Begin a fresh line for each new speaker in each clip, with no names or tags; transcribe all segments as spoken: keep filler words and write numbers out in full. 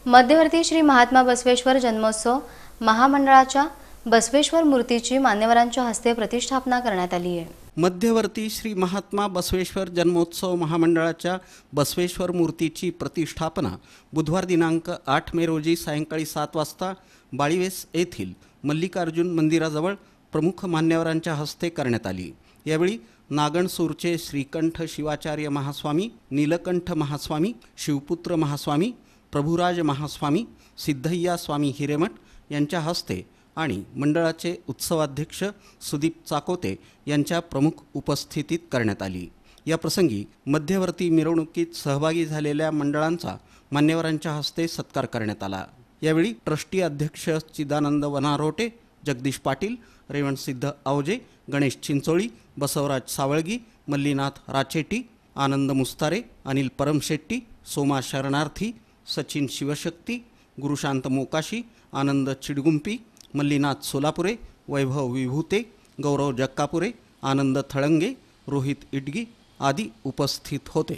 मध्यवर्ती श्री महात्मा बसवेश्वर जन्मोत्सव महामंडळाच्या बसवेश्वर मूर्तीची मान्यवरांच्या हस्ते प्रतिष्ठापना करण्यात आली आहे।
मध्यवर्ती श्री महात्मा बसवेश्वर जन्मोत्सव महामंडळाच्या बसवेश्वर मूर्तीची प्रतिष्ठापना बुधवार दिनांक आठ मे रोजी सायंकाळी सात वाजता बाळीवेस येथील मल्लिकार्जुन मंदिराजवळ प्रमुख मान्यवरांच्या हस्ते करण्यात आली। यावेळी नागणसूरचे श्रीकंठ शिवाचार्य महास्वामी, नीलकंठ महास्वामी, शिवपुत्र महास्वामी, प्रभुराज महास्वामी, सिद्धय्या स्वामी हिरेमठ यांच्या हस्ते आणि मंडळाचे उत्सवाध्यक्ष सुदीप चाकोते यांच्या प्रमुख उपस्थितीत करण्यात आली। या प्रसंगी मध्यवर्ती मिरवणुकीत सहभागी झालेल्या मंडळांचा मान्यवरांच्या हस्ते सत्कार करण्यात आला। यावेळी ट्रस्टी अध्यक्ष चिदानंद वनारोटे, जगदीश पाटील, रेवणसिद्ध आवजे, गणेश चिंचोळी, बसवराज सावळगी, मल्लीनाथ राचेटी, आनंद मुस्तारे, अनिल परमशेट्टी, सोमा शरणार्थी, सचिन शिवशक्ती, गुरुशांत मोकाशी, आनंद चिडगुंपी, मल्लीनाथ सोलापुरे, वैभव विभूते, गौरव जक्कापुरे, आनंद थळंगे, रोहित इटगी आदी उपस्थित होते।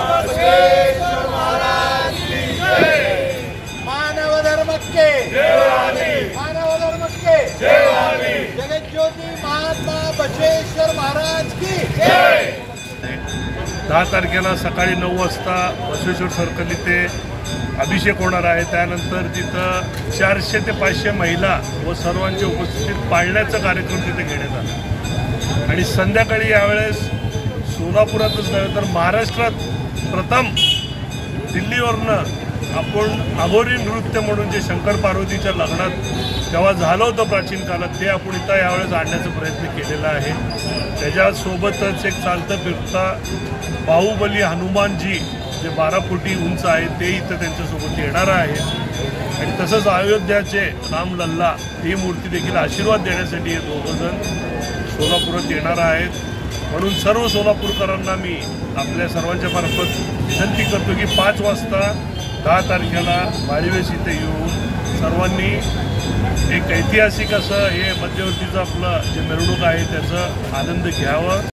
मानव धर्म के मानव धर्म के जगज्योती महात्मा बसवेश्वर महाराज की जय।
दहा तारखेला सकाळी नऊ वाजता बसवेश्वर सर्कल इथे अभिषेक होणार आहे। त्यानंतर तिथं चारशे ते पाचशे महिला व सर्वांच्या उपस्थितीत पाळण्याचा कार्यक्रम तिथे घेण्यात आला आणि संध्याकाळी यावेळेस सोलापुरातच नव्हे तर महाराष्ट्रात प्रथम दिल्लीवरनं आपण अघोरी नृत्य म्हणून जे शंकर पार्वतीच्या लग्नात तेव्हा झालं होतं प्राचीन काळात, ते आपण इथं यावेळेस आणण्याचा प्रयत्न केलेला आहे। त्याच्यासोबतच एक चालतं फिरता बाहुबली हनुमानजी जे बारा फुटी उंच आहे ते इथं त्यांच्यासोबत येणार आहे आणि तसंच अयोध्याचे रामलल्ला ही मूर्ती देखील आशीर्वाद देण्यासाठी हे दोघंजण सोलापुरात येणार आहेत। म्हणून सर्व सोलापूरकरांना मी आपल्या सर्वांच्या मार्फत विनंती करतो की पाच वाजता दहा तारखेला बाळीवेस इथे येऊन सर्वांनी एक ऐतिहासिक असं हे मध्यवर्तीचं आपलं जे मिरवणूक आहे त्याचा आनंद घ्यावा।